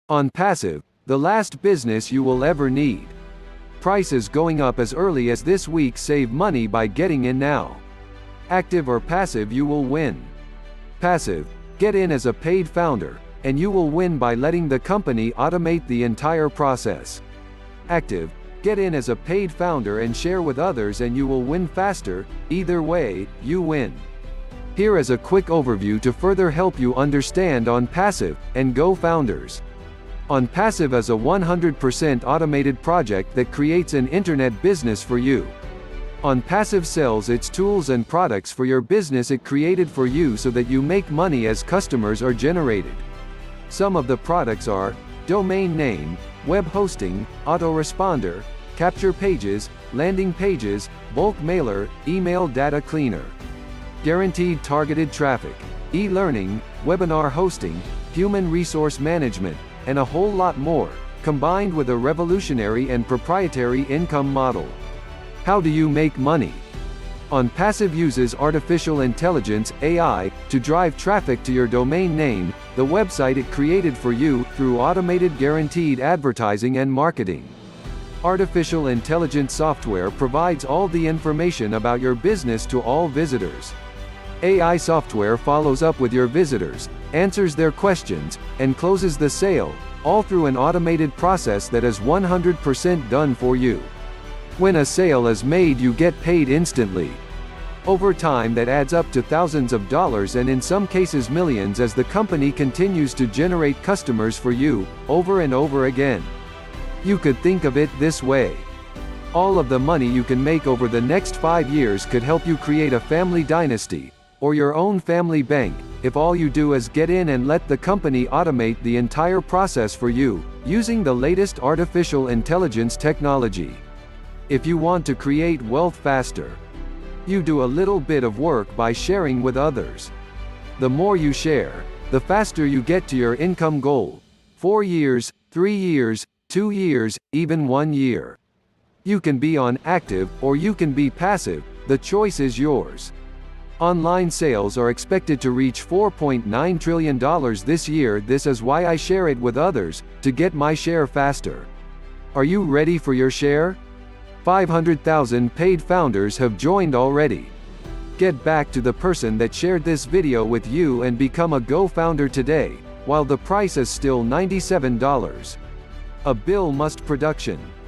On passive, the last business you will ever need. Prices going up as early as this week. Save money by getting in now. Active or passive, you will win. Passive, get in as a paid founder, and you will win by letting the company automate the entire process. Active, get in as a paid founder and share with others, and you will win faster. Either way, you win. Here is a quick overview to further help you understand ONPASSIVE and Go Founders. ONPASSIVE is a 100% automated project that creates an internet business for you. ONPASSIVE sells its tools and products for your business. It created for you so that you make money as customers are generated. Some of the products are domain name, web hosting, autoresponder, capture pages, landing pages, bulk mailer, email data cleaner, guaranteed targeted traffic, e-learning, webinar hosting, human resource management, and a whole lot more, combined with a revolutionary and proprietary income model. How do you make money? ONPASSIVE uses artificial intelligence (AI) to drive traffic to your domain name, the website it created for you, through automated guaranteed advertising and marketing. Artificial intelligence software provides all the information about your business to all visitors. AI software follows up with your visitors, answers their questions, and closes the sale, all through an automated process that is 100% done for you. When a sale is made, you get paid instantly. Over time, that adds up to thousands of dollars and in some cases millions, as the company continues to generate customers for you, over and over again. You could think of it this way. All of the money you can make over the next 5 years could help you create a family dynasty, or your own family bank, if all you do is get in and let the company automate the entire process for you, using the latest artificial intelligence technology. If you want to create wealth faster, you do a little bit of work by sharing with others. The more you share, the faster you get to your income goal. 4 years, 3 years, 2 years, even 1 year. You can be on active, or you can be passive. The choice is yours. Online sales are expected to reach $4.9 trillion this year. This is why I share it with others, to get my share faster. Are you ready for your share? 500,000 paid founders have joined already. Get back to the person that shared this video with you and become a Go Founder today, while the price is still $97. A Bill Must production.